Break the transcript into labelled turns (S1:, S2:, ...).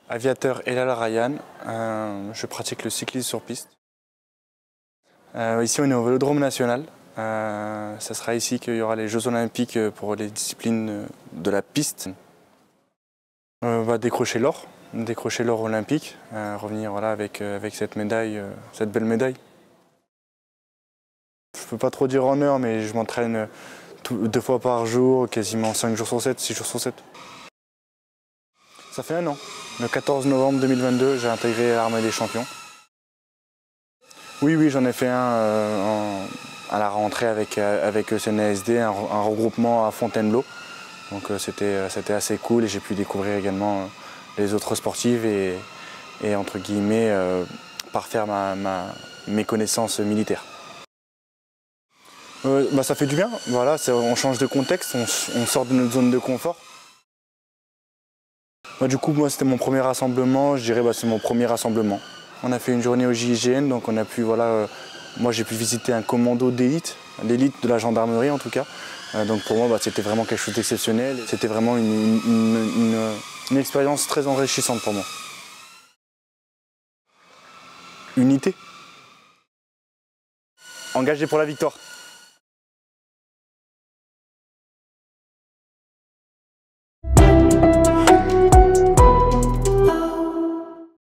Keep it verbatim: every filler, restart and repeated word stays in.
S1: Aviateur Elal Ryan, euh, je pratique le cyclisme sur piste. Euh, ici on est au Vélodrome national, euh, ça sera ici qu'il y aura les Jeux olympiques pour les disciplines de la piste. On va décrocher l'or, décrocher l'or olympique, euh, revenir voilà, avec, avec cette médaille, euh, cette belle médaille. Je ne peux pas trop dire en heure, mais je m'entraîne deux fois par jour, quasiment cinq jours sur sept, six jours sur sept. Ça fait un an. Le quatorze novembre deux mille vingt-deux, j'ai intégré l'armée des champions. Oui, oui, j'en ai fait un euh, en, à la rentrée avec, avec E C N A S D, un, un regroupement à Fontainebleau. Donc euh, c'était c'était assez cool et j'ai pu découvrir également euh, les autres sportifs et, et entre guillemets, euh, parfaire ma, ma, mes connaissances militaires. Euh, bah, ça fait du bien, voilà, on change de contexte, on, on sort de notre zone de confort. Bah, du coup, moi, c'était mon premier rassemblement, je dirais bah, c'est mon premier rassemblement. On a fait une journée au J I G N, donc on a pu, voilà, euh, moi j'ai pu visiter un commando d'élite, l'élite de la gendarmerie en tout cas. Euh, donc pour moi, bah, c'était vraiment quelque chose d'exceptionnel. C'était vraiment une, une, une, une, une expérience très enrichissante pour moi. Unité. Engagé pour la victoire.